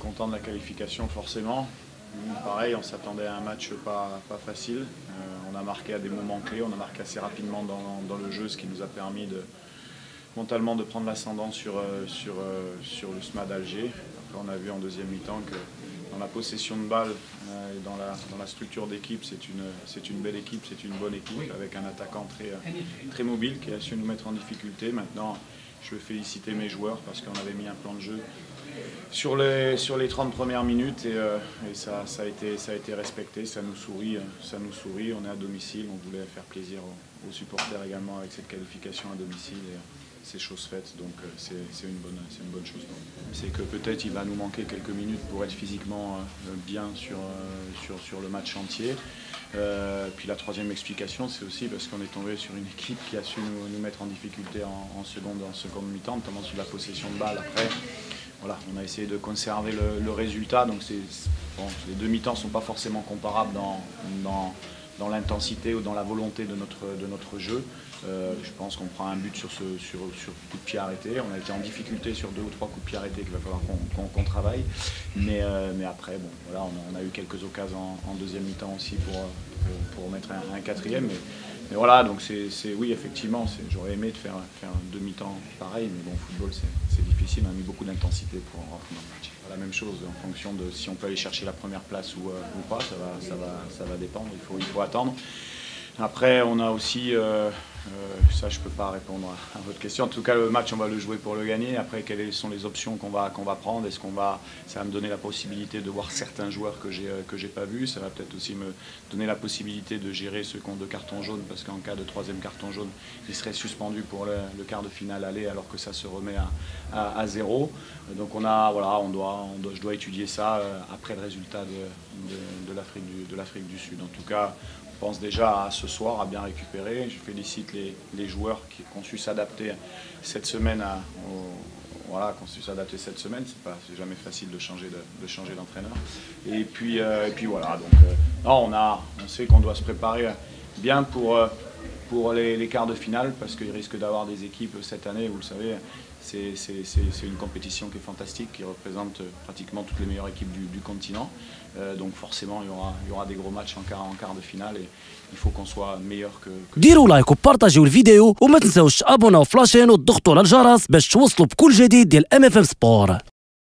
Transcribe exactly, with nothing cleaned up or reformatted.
content de la qualification forcément. Pareil, on s'attendait à un match pas, pas facile. Euh, on a marqué à des moments clés, on a marqué assez rapidement dans, dans le jeu, ce qui nous a permis de, mentalement de prendre l'ascendant sur, sur, sur le S M A d'Alger. Après, on a vu en deuxième mi-temps que dans la possession de balle euh, et dans la, dans la structure d'équipe, c'est une, c'est une belle équipe, c'est une bonne équipe avec un attaquant très, très mobile qui a su nous mettre en difficulté. Maintenant, je veux féliciter mes joueurs parce qu'on avait mis un plan de jeu sur les, sur les trente premières minutes et, euh, et ça, ça, a été, ça a été respecté, ça nous sourit, ça nous sourit. On est à domicile, on voulait faire plaisir aux, aux supporters également avec cette qualification à domicile. Et, c'est chose faite, donc c'est une bonne, c'est une bonne chose. C'est que peut-être il va nous manquer quelques minutes pour être physiquement bien sur, sur, sur le match entier. Euh, puis la troisième explication, c'est aussi parce qu'on est tombé sur une équipe qui a su nous, nous mettre en difficulté en, en seconde, en seconde mi-temps, notamment sur la possession de balle. Après, voilà, on a essayé de conserver le, le résultat, donc c'est bon, les deux mi-temps ne sont pas forcément comparables dans, dans dans l'intensité ou dans la volonté de notre, de notre jeu. Euh, je pense qu'on prend un but sur, ce, sur, sur coup de pied arrêté. On a été en difficulté sur deux ou trois coups de pied arrêtés qu'il va falloir qu'on qu'on, qu'on travaille. Mais, euh, mais après, bon, voilà, on, a, on a eu quelques occasions en, en deuxième mi-temps aussi pour, pour, pour mettre un, un quatrième. Mais, mais voilà, donc c'est oui, effectivement, j'aurais aimé de faire, faire un demi-temps pareil, mais bon, football, c'est difficile. On a mis beaucoup d'intensité pour rentrer dans le match. La même chose en fonction de si on peut aller chercher la première place ou, euh, ou pas, ça va, ça, va, ça va dépendre, il faut, il faut attendre. Après, on a aussi, euh, euh, ça je ne peux pas répondre à, à votre question, en tout cas le match on va le jouer pour le gagner. Après, quelles sont les options qu'on va, qu'on va prendre? Est-ce qu'on va, ça va me donner la possibilité de voir certains joueurs que j'ai que j'ai pas vus, ça va peut-être aussi me donner la possibilité de gérer ceux qui ont deux cartons jaunes, parce qu'en cas de troisième carton jaune, ils seraient suspendus pour le, le quart de finale aller, alors que ça se remet à, à, à zéro. Donc on a, voilà, on doit, on doit, je dois étudier ça euh, après le résultat de, de, de l'Afrique du, de l'Afrique du Sud. En tout cas, je pense déjà à ce soir à bien récupérer. Je félicite les, les joueurs qui, qui ont su s'adapter cette semaine à, au, voilà, qui ont su s'adapter cette semaine. C'est pas, c'est jamais facile de changer de, de changer d'entraîneur. Et puis, euh, et puis voilà. Donc, euh, non, on a, on sait qu'on doit se préparer bien pour. Euh, pour les, les quarts de finale, parce qu'il risque d'avoir des équipes cette année, vous le savez, c'est une compétition qui est fantastique, qui représente pratiquement toutes les meilleures équipes du, du continent. Euh, donc forcément, il y aura, il y aura des gros matchs en quart, en quart de finale, et il faut qu'on soit meilleur que... que... ديروا لايك وبارطاجيو الفيديو وما تنساوش ابونا وفلاشين وتضغطوا على الجرس باش توصلوا بكل جديد ديال ام اف ام سبور.